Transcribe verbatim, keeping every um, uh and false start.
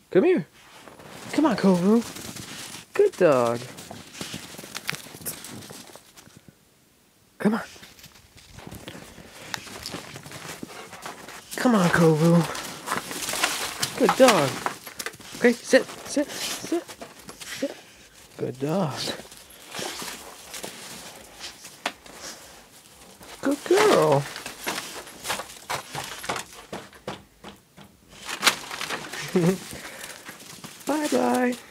Come here. Come on, Kovu. Good dog. Come on. Come on, Kovu. Good dog. Okay, sit, sit, sit, sit. Good dog. Good girl. Bye-bye.